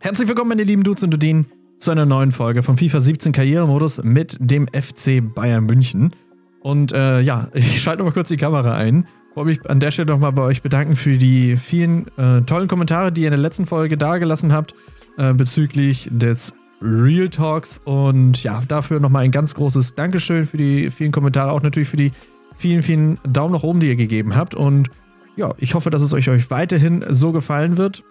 Herzlich willkommen, meine lieben Dudes und Dudinen, zu einer neuen Folge vom FIFA 17 Karrieremodus mit dem FC Bayern München. Und ja, ich schalte noch mal kurz die Kamera ein. Ich wollte mich an der Stelle nochmal bei euch bedanken für die vielen tollen Kommentare, die ihr in der letzten Folge dagelassen habt, bezüglich des Real Talks. Und ja, dafür nochmal ein ganz großes Dankeschön für die vielen Kommentare, auch natürlich für die vielen Daumen nach oben, die ihr gegeben habt. Und ja, ich hoffe, dass es euch weiterhin so gefallen wird.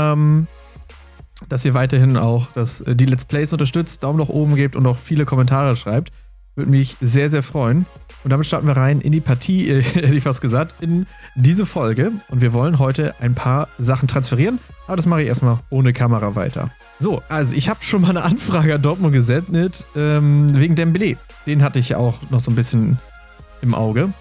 Dass ihr weiterhin auch die Let's Plays unterstützt, Daumen nach oben gebt und auch viele Kommentare schreibt. Würde mich sehr, sehr freuen. Und damit starten wir rein in die Partie, hätte ich fast gesagt, in diese Folge. Und wir wollen heute ein paar Sachen transferieren, aber das mache ich erstmal ohne Kamera weiter. So, also ich habe schon mal eine Anfrage an Dortmund gesendet, wegen Dembélé. Den hatte ich ja auch noch so ein bisschen im Auge.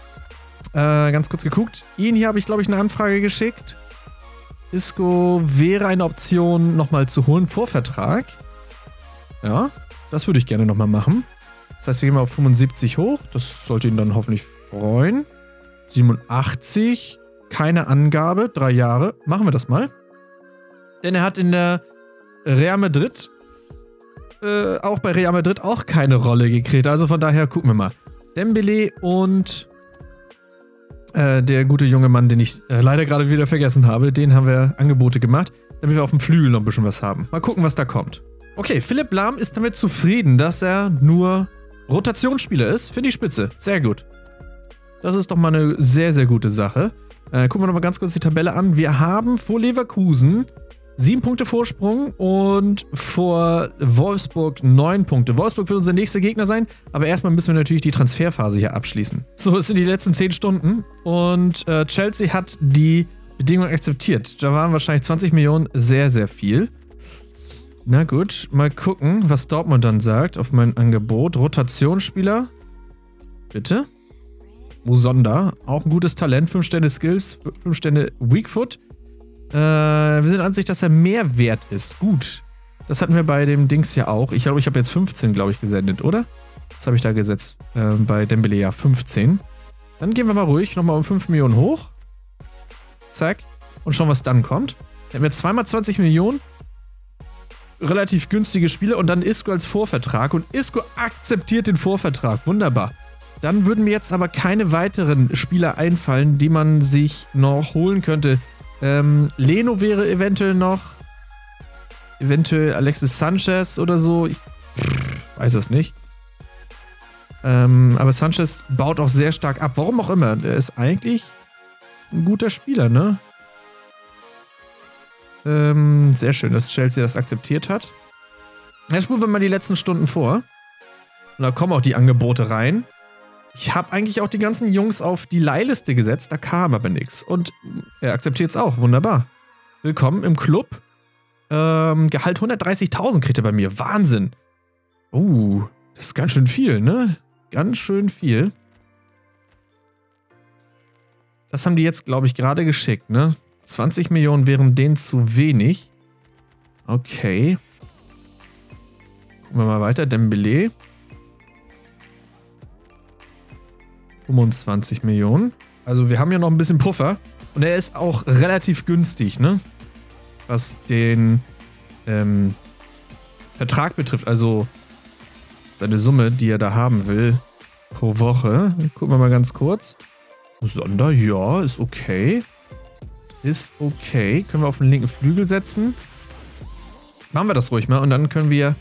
Ganz kurz geguckt. Ihn hier habe ich, glaube ich, eine Anfrage geschickt. Isco wäre eine Option, nochmal zu holen vor Vertrag. Ja, das würde ich gerne nochmal machen. Das heißt, wir gehen mal auf 75 hoch. Das sollte ihn dann hoffentlich freuen. 87. Keine Angabe. 3 Jahre. Machen wir das mal. Denn er hat in der Real Madrid, auch bei Real Madrid, auch keine Rolle gekriegt. Also von daher gucken wir mal. Dembélé und der gute junge Mann, den ich leider gerade wieder vergessen habe, den haben wir Angebote gemacht, damit wir auf dem Flügel noch ein bisschen was haben. Mal gucken, was da kommt. Okay, Philipp Lahm ist damit zufrieden, dass er nur Rotationsspieler ist. Finde ich spitze. Sehr gut. Das ist doch mal eine sehr, sehr gute Sache. Gucken wir noch mal ganz kurz die Tabelle an. Wir haben vor Leverkusen 7 Punkte Vorsprung und vor Wolfsburg 9 Punkte. Wolfsburg wird unser nächster Gegner sein, aber erstmal müssen wir natürlich die Transferphase hier abschließen. So, es sind die letzten 10 Stunden und Chelsea hat die Bedingungen akzeptiert. Da waren wahrscheinlich 20 Millionen sehr, sehr viel. Na gut, mal gucken, was Dortmund dann sagt auf mein Angebot. Rotationsspieler, bitte. Musonda, auch ein gutes Talent, 5 Sterne Skills, 5 Sterne Weakfoot. Wir sind an sich, dass er mehr wert ist. Gut. Das hatten wir bei dem Dings ja auch. Ich glaube, ich habe jetzt 15, glaube ich, gesendet, oder? Was habe ich da gesetzt? Bei Dembélé, ja, 15. Dann gehen wir mal ruhig nochmal um 5 Millionen hoch. Zack. Und schauen, was dann kommt. Dann haben wir zweimal 20 Millionen. Relativ günstige Spiele. Und dann Isco als Vorvertrag. Und Isco akzeptiert den Vorvertrag. Wunderbar. Dann würden mir jetzt aber keine weiteren Spieler einfallen, die man sich noch holen könnte. Leno wäre eventuell noch. Eventuell Alexis Sanchez oder so. Ich weiß es nicht. Aber Sanchez baut auch sehr stark ab. Warum auch immer. Der ist eigentlich ein guter Spieler, ne? Sehr schön, dass Chelsea das akzeptiert hat. Jetzt spulen wir mal die letzten Stunden vor. Und da kommen auch die Angebote rein. Ich habe eigentlich auch die ganzen Jungs auf die Leihliste gesetzt, da kam aber nichts. Und er akzeptiert es auch, wunderbar. Willkommen im Club. Gehalt 130.000 kriegt er bei mir, Wahnsinn. Das ist ganz schön viel, ne? Ganz schön viel. Das haben die jetzt, glaube ich, gerade geschickt, ne? 20 Millionen wären denen zu wenig. Okay. Gucken wir mal weiter, Dembélé. 25 Millionen. Also wir haben ja noch ein bisschen Puffer. Und er ist auch relativ günstig, ne? Was den Vertrag betrifft. Also seine Summe, die er da haben will pro Woche. Gucken wir mal ganz kurz. Sonder, ja, ist okay. Ist okay. Können wir auf den linken Flügel setzen. Machen wir das ruhig mal. Und dann können wir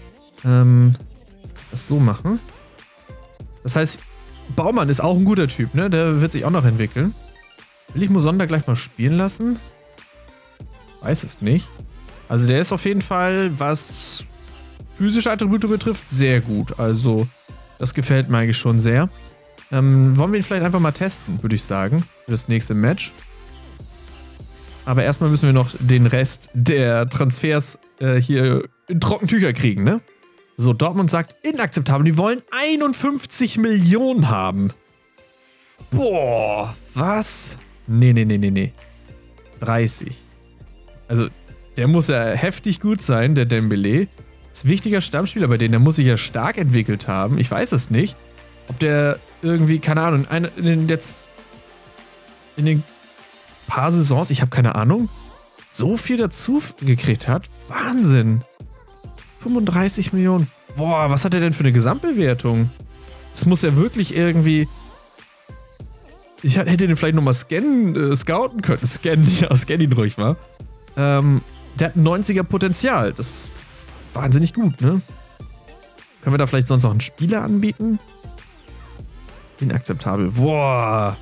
das so machen. Das heißt, Baumann ist auch ein guter Typ, ne? Der wird sich auch noch entwickeln. Will ich Musonda gleich mal spielen lassen? Weiß es nicht. Also der ist auf jeden Fall, was physische Attribute betrifft, sehr gut. Also das gefällt mir eigentlich schon sehr. Wollen wir ihn vielleicht einfach mal testen, würde ich sagen, für das nächste Match. Aber erstmal müssen wir noch den Rest der Transfers hier in Trockentücher kriegen, ne? So, Dortmund sagt inakzeptabel. Die wollen 51 Millionen haben. Boah, was? Nee. 30. Also, der muss ja heftig gut sein, der Dembélé. Ist ein wichtiger Stammspieler bei denen. Der muss sich ja stark entwickelt haben. Ich weiß es nicht. Ob der irgendwie, keine Ahnung, in den paar Saisons, ich habe keine Ahnung, so viel dazu gekriegt hat. Wahnsinn. 35 Millionen. Boah, was hat er denn für eine Gesamtbewertung? Das muss ja wirklich irgendwie... Ich hätte den vielleicht nochmal scouten können. Scan ihn ruhig mal. Der hat ein 90er Potenzial. Das ist wahnsinnig gut, ne? Können wir da vielleicht sonst noch einen Spieler anbieten? Inakzeptabel. Boah.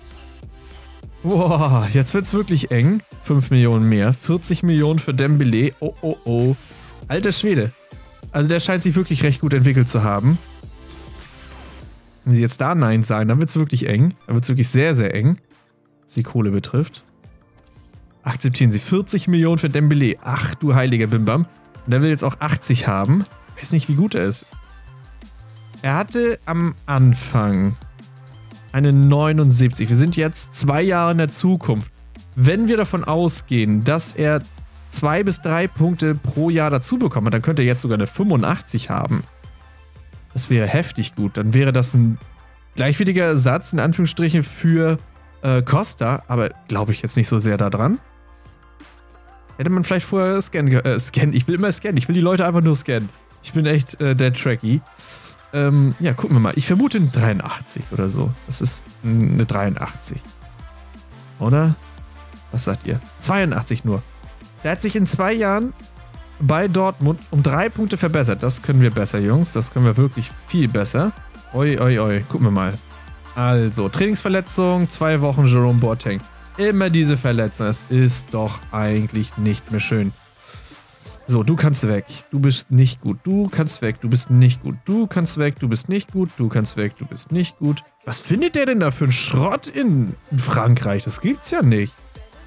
Boah, jetzt wird's wirklich eng. 5 Millionen mehr. 40 Millionen für Dembélé. Oh, oh, oh. Alter Schwede. Also der scheint sich wirklich recht gut entwickelt zu haben. Wenn sie jetzt da Nein sagen, dann wird's wirklich eng. Dann wird's wirklich sehr, sehr eng. Was die Kohle betrifft. Akzeptieren sie 40 Millionen für Dembélé. Ach du heiliger Bimbam. Und der will jetzt auch 80 haben. Weiß nicht, wie gut er ist. Er hatte am Anfang eine 79. Wir sind jetzt 2 Jahre in der Zukunft. Wenn wir davon ausgehen, dass er 2 bis 3 Punkte pro Jahr dazu bekommt, dann könnte er jetzt sogar eine 85 haben. Das wäre heftig gut. Dann wäre das ein gleichwertiger Ersatz, in Anführungsstrichen, für Costa. Aber glaube ich jetzt nicht so sehr daran. Hätte man vielleicht vorher scannen. Ich will immer scannen. Ich will die Leute einfach nur scannen. Ich bin echt der Tracky. Ja, gucken wir mal. Ich vermute eine 83 oder so. Das ist eine 83. Oder? Was sagt ihr? 82 nur. Der hat sich in 2 Jahren bei Dortmund um 3 Punkte verbessert. Das können wir besser, Jungs. Das können wir wirklich viel besser. Oi, oi, oi. Gucken wir mal. Also, Trainingsverletzung, 2 Wochen Jerome Boateng. Immer diese Verletzung. Das ist doch eigentlich nicht mehr schön. So, du kannst weg. Du bist nicht gut. Du kannst weg. Du bist nicht gut. Du kannst weg. Du bist nicht gut. Du kannst weg. Du bist nicht gut. Was findet der denn da für einen Schrott in Frankreich? Das gibt's ja nicht.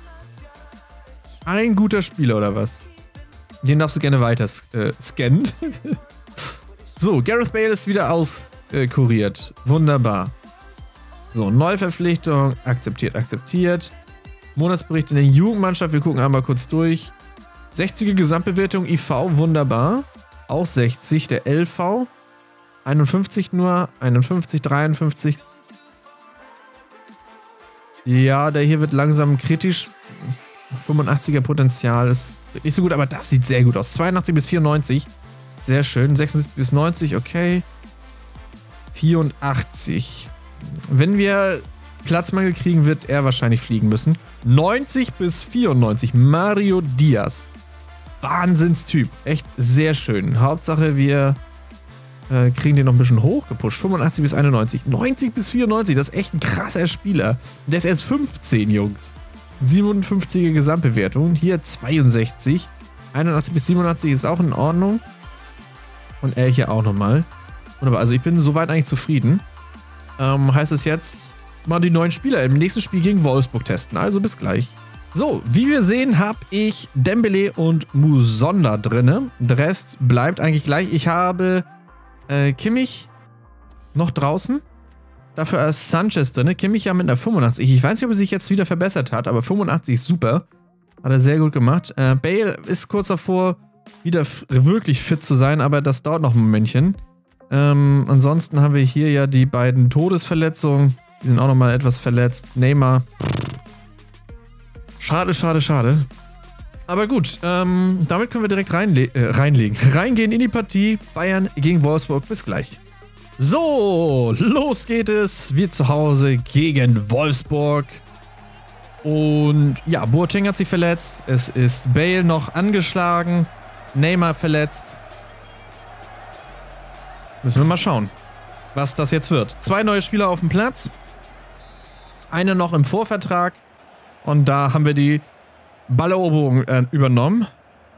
Ein guter Spieler oder was? Den darfst du gerne weiter scannen. So, Gareth Bale ist wieder auskuriert. Wunderbar. So, Neuverpflichtung. Akzeptiert, akzeptiert. Monatsbericht in der Jugendmannschaft. Wir gucken einmal kurz durch. 60er Gesamtbewertung IV, wunderbar. Auch 60, der LV. 51 nur, 51, 53. Ja, der hier wird langsam kritisch. 85er Potenzial ist nicht so gut, aber das sieht sehr gut aus. 82 bis 94, sehr schön. 76 bis 90, okay. 84. Wenn wir Platzmangel kriegen, wird er wahrscheinlich fliegen müssen. 90 bis 94, Mario Diaz. Wahnsinnstyp. Echt sehr schön. Hauptsache, wir kriegen den noch ein bisschen hochgepusht. 85 bis 91. 90 bis 94. Das ist echt ein krasser Spieler. Der ist erst 15, Jungs. 57er Gesamtbewertung. Hier 62. 81 bis 87 ist auch in Ordnung. Und er hier auch nochmal. Wunderbar. Also ich bin soweit eigentlich zufrieden. Heißt es jetzt mal die neuen Spieler im nächsten Spiel gegen Wolfsburg testen. Also bis gleich. So, wie wir sehen, habe ich Dembélé und Musonda drin. Der Rest bleibt eigentlich gleich. Ich habe Kimmich noch draußen. Dafür ist Sanchez drin. Kimmich ja mit einer 85. Ich weiß nicht, ob er sich jetzt wieder verbessert hat, aber 85 ist super. Hat er sehr gut gemacht. Bale ist kurz davor, wieder wirklich fit zu sein, aber das dauert noch ein Momentchen. Ansonsten haben wir hier ja die beiden Todesverletzungen. Die sind auch nochmal etwas verletzt. Neymar. Schade, schade, schade. Aber gut, damit können wir direkt reingehen in die Partie Bayern gegen Wolfsburg. Bis gleich. So, los geht es. Wir zu Hause gegen Wolfsburg. Und ja, Boateng hat sich verletzt. Es ist Bale noch angeschlagen. Neymar verletzt. Müssen wir mal schauen, was das jetzt wird. 2 neue Spieler auf dem Platz. Eine noch im Vorvertrag. Und da haben wir die Balleroberung übernommen.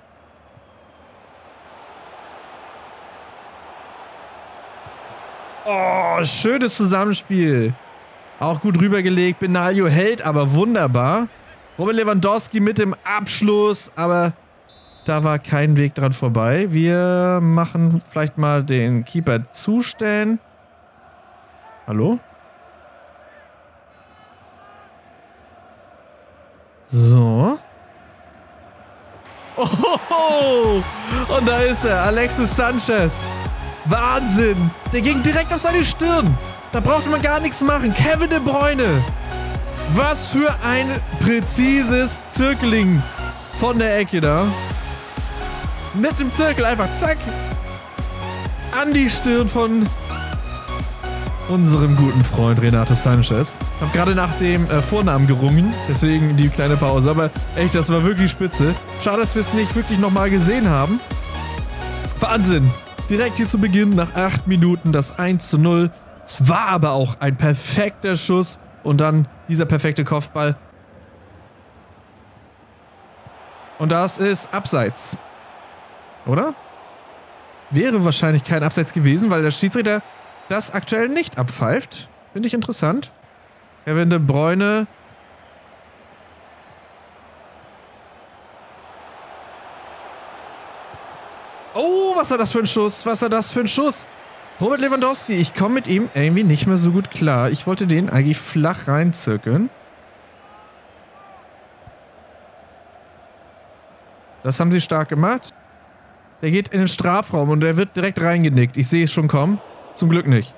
Oh, schönes Zusammenspiel. Auch gut rübergelegt. Benaglio hält aber wunderbar. Robert Lewandowski mit dem Abschluss. Aber da war kein Weg dran vorbei. Wir machen vielleicht mal den Keeper zustellen. Hallo? So. Oh, und da ist er, Alexis Sanchez. Wahnsinn. Der ging direkt auf seine Stirn. Da brauchte man gar nichts machen. Kevin De Bruyne. Was für ein präzises Zirkling von der Ecke da. Mit dem Zirkel einfach, zack. An die Stirn von unserem guten Freund Renato Sanchez. Ich habe gerade nach dem Vornamen gerungen, deswegen die kleine Pause. Aber echt, das war wirklich spitze. Schade, dass wir es nicht wirklich nochmal gesehen haben. Wahnsinn. Direkt hier zu Beginn, nach 8 Minuten, das 1:0. Es war aber auch ein perfekter Schuss. Und dann dieser perfekte Kopfball. Und das ist Abseits. Oder? Wäre wahrscheinlich kein Abseits gewesen, weil der Schiedsrichter das aktuell nicht abpfeift. Finde ich interessant. Kevin De Bruyne. Oh, was war das für ein Schuss? Was war das für ein Schuss? Robert Lewandowski, ich komme mit ihm irgendwie nicht mehr so gut klar. Ich wollte den eigentlich flach reinzirkeln. Das haben sie stark gemacht. Der geht in den Strafraum und er wird direkt reingenickt. Ich sehe es schon kommen. Zum Glück nicht.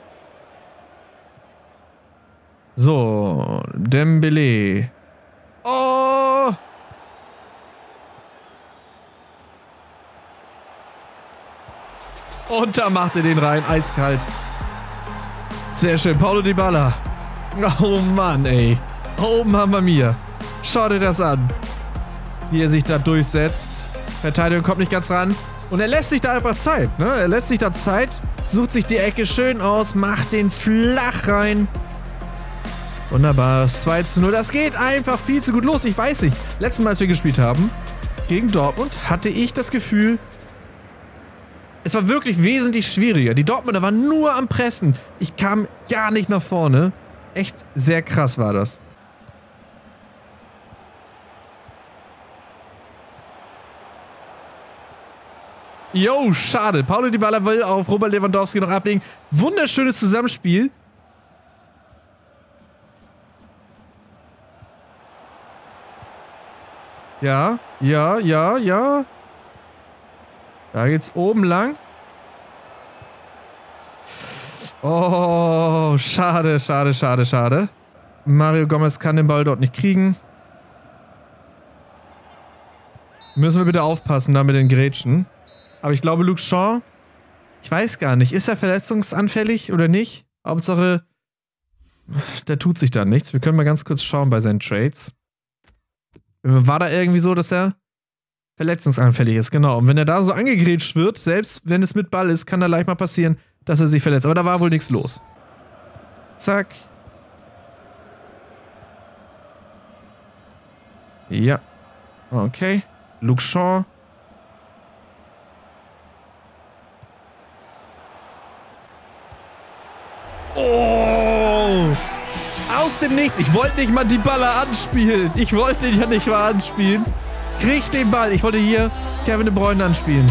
So, Dembele. Oh! Und da macht er den rein, eiskalt. Sehr schön, Paulo Dybala. Oh Mann, ey. Oh Mamma mia. Schau dir das an. Wie er sich da durchsetzt. Verteidigung kommt nicht ganz ran. Und er lässt sich da einfach Zeit, ne? Er lässt sich da Zeit, sucht sich die Ecke schön aus, macht den flach rein. Wunderbar, 2:0. Das geht einfach viel zu gut los. Ich weiß nicht, letztes Mal, als wir gespielt haben, gegen Dortmund, hatte ich das Gefühl, es war wirklich wesentlich schwieriger. Die Dortmunder waren nur am Pressen. Ich kam gar nicht nach vorne. Echt sehr krass war das. Jo, schade. Paulo Dybala will auf Robert Lewandowski noch ablegen. Wunderschönes Zusammenspiel. Ja, ja, ja, ja. Da geht's oben lang. Oh, schade, schade, schade, schade. Mario Gomez kann den Ball dort nicht kriegen. Müssen wir bitte aufpassen da mit den Grätschen. Aber ich glaube, Luke Shaw, ich weiß gar nicht, ist er verletzungsanfällig oder nicht? Hauptsache, der tut sich da nichts. Wir können mal ganz kurz schauen bei seinen Trades. War da irgendwie so, dass er verletzungsanfällig ist, genau. Und wenn er da so angegrätscht wird, selbst wenn es mit Ball ist, kann da leicht mal passieren, dass er sich verletzt. Aber da war wohl nichts los. Zack. Ja. Okay. Luke Shaw. Oh! Aus dem Nichts. Ich wollte nicht mal die Baller anspielen. Ich wollte ihn ja nicht mal anspielen. Krieg den Ball. Ich wollte hier Kevin De Bruyne anspielen.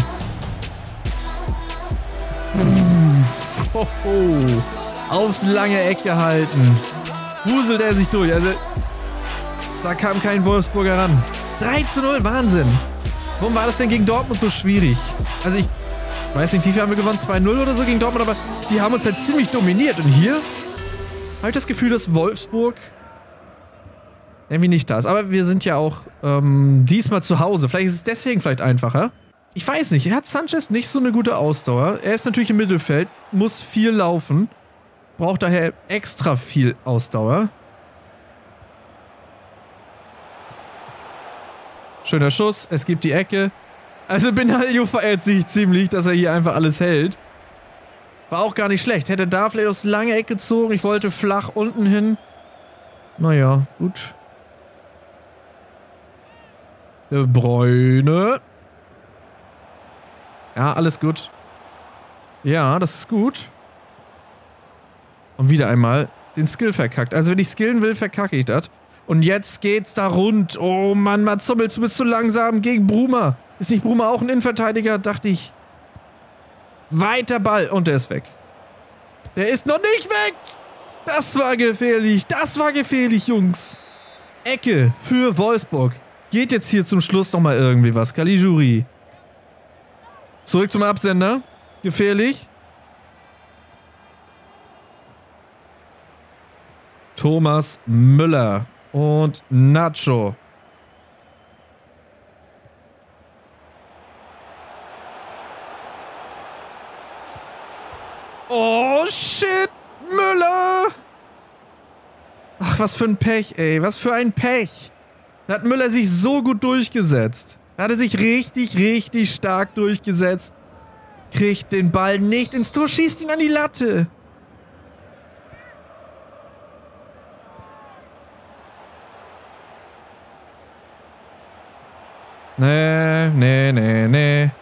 Aufs lange Eck gehalten. Wuselt er sich durch. Also, da kam kein Wolfsburger ran. 3:0, Wahnsinn. Warum war das denn gegen Dortmund so schwierig? Also ich weiß nicht, wie viel haben wir gewonnen? 2:0 oder so gegen Dortmund, aber die haben uns halt ziemlich dominiert. Und hier habe ich das Gefühl, dass Wolfsburg irgendwie nicht da ist. Aber wir sind ja auch diesmal zu Hause. Vielleicht ist es deswegen vielleicht einfacher. Ich weiß nicht, hat Sanchez nicht so eine gute Ausdauer. Er ist natürlich im Mittelfeld, muss viel laufen. Braucht daher extra viel Ausdauer. Schöner Schuss, es gibt die Ecke. Also Benaglio verehrt sich ziemlich, dass er hier einfach alles hält. War auch gar nicht schlecht. Hätte da vielleicht aufs lange Eck gezogen. Ich wollte flach unten hin. Naja, gut. De Bruyne. Ja, alles gut. Ja, das ist gut. Und wieder einmal den Skill verkackt. Also wenn ich skillen will, verkacke ich das. Und jetzt geht's da rund. Oh Mann, Mats Hummels, du bist zu langsam gegen Bruma. Ist nicht Bruma auch ein Innenverteidiger? Dachte ich. Weiter Ball. Und der ist weg. Der ist noch nicht weg. Das war gefährlich. Das war gefährlich, Jungs. Ecke für Wolfsburg. Geht jetzt hier zum Schluss noch mal irgendwie was. Caligiuri. Zurück zum Absender. Gefährlich. Thomas Müller. Und Nacho. Oh, shit. Müller. Ach, was für ein Pech, ey. Was für ein Pech. Da hat Müller sich so gut durchgesetzt. Da hat er sich richtig, richtig stark durchgesetzt. Kriegt den Ball nicht ins Tor, schießt ihn an die Latte. Nee.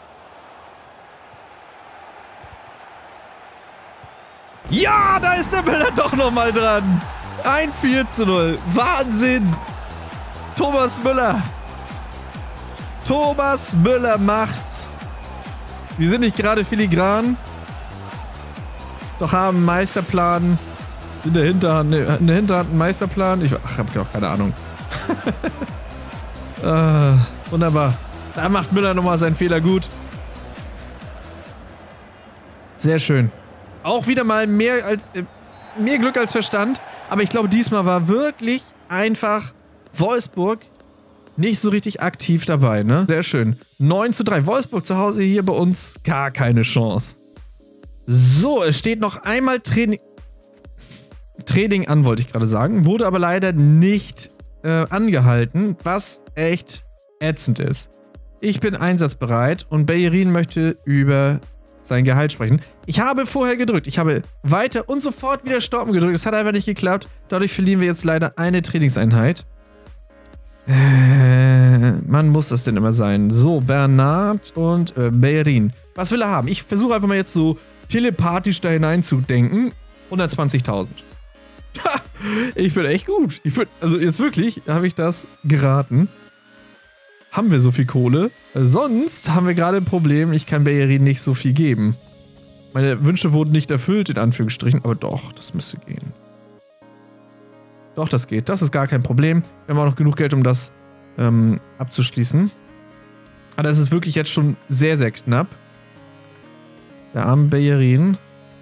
Ja, da ist der Müller doch nochmal dran. Ein 4:0. Wahnsinn. Thomas Müller. Thomas Müller macht's. Wir sind nicht gerade filigran. Doch haben einen Meisterplan. In der Hinterhand einen Meisterplan. Ich habe auch keine Ahnung. Wunderbar. Da macht Müller nochmal seinen Fehler gut. Sehr schön. Auch wieder mal mehr Glück als Verstand. Aber ich glaube, diesmal war wirklich einfach Wolfsburg nicht so richtig aktiv dabei, ne? Sehr schön. 9:3. Wolfsburg zu Hause hier bei uns. Gar keine Chance. So, es steht noch einmal Training an, wollte ich gerade sagen. Wurde aber leider nicht angehalten, was echt ätzend ist. Ich bin einsatzbereit und Bellerin möchte über sein Gehalt sprechen. Ich habe vorher gedrückt. Ich habe weiter und sofort wieder stoppen gedrückt. Es hat einfach nicht geklappt. Dadurch verlieren wir jetzt leider eine Trainingseinheit. Mann, muss das denn immer sein? So, Bernard und Bellerin. Was will er haben? Ich versuche einfach mal jetzt so telepathisch da hineinzudenken. 120.000. Ich bin echt gut. Also jetzt wirklich habe ich das geraten. Haben wir so viel Kohle? Sonst haben wir gerade ein Problem, ich kann Bellerin nicht so viel geben. Meine Wünsche wurden nicht erfüllt, in Anführungsstrichen, aber doch, das müsste gehen. Doch, das geht. Das ist gar kein Problem. Wir haben auch noch genug Geld, um das abzuschließen. Aber das ist wirklich jetzt schon sehr, sehr knapp. Der arme Bellerin.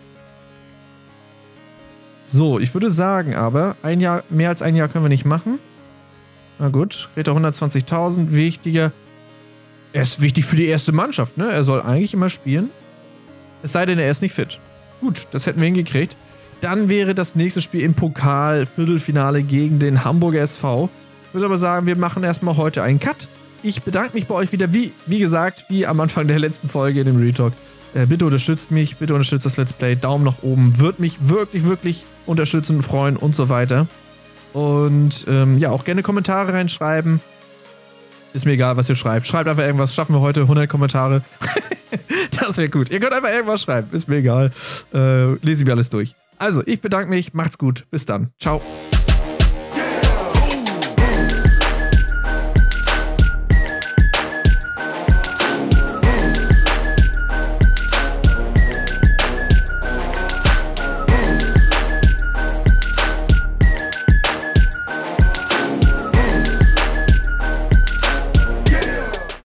So, ich würde sagen aber, mehr als ein Jahr können wir nicht machen. Na gut, Räter 120.000, wichtiger. Er ist wichtig für die erste Mannschaft, ne? Er soll eigentlich immer spielen. Es sei denn, er ist nicht fit. Gut, das hätten wir hingekriegt. Dann wäre das nächste Spiel im Pokal, Viertelfinale gegen den Hamburger SV. Ich würde aber sagen, wir machen erstmal heute einen Cut. Ich bedanke mich bei euch wieder, wie gesagt, wie am Anfang der letzten Folge in dem Retalk. Bitte unterstützt mich, bitte unterstützt das Let's Play. Daumen nach oben, würde mich wirklich, wirklich unterstützen, freuen und so weiter. Und ja, auch gerne Kommentare reinschreiben. Ist mir egal, was ihr schreibt. Schreibt einfach irgendwas. Schaffen wir heute 100 Kommentare. Das wäre gut. Ihr könnt einfach irgendwas schreiben. Ist mir egal. Lese ich mir alles durch. Also, ich bedanke mich. Macht's gut. Bis dann. Ciao.